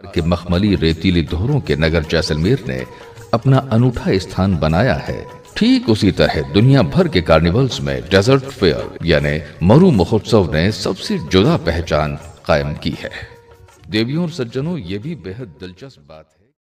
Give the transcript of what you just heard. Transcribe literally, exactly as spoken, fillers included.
के मखमली रेतीली धोरों के नगर जैसलमेर ने अपना अनूठा स्थान बनाया है। ठीक उसी तरह दुनिया भर के कार्निवल्स में डेजर्ट फेयर यानी मरु महोत्सव ने सबसे जुदा पहचान कायम की है। देवियों और सज्जनों, ये भी बेहद दिलचस्प बात है।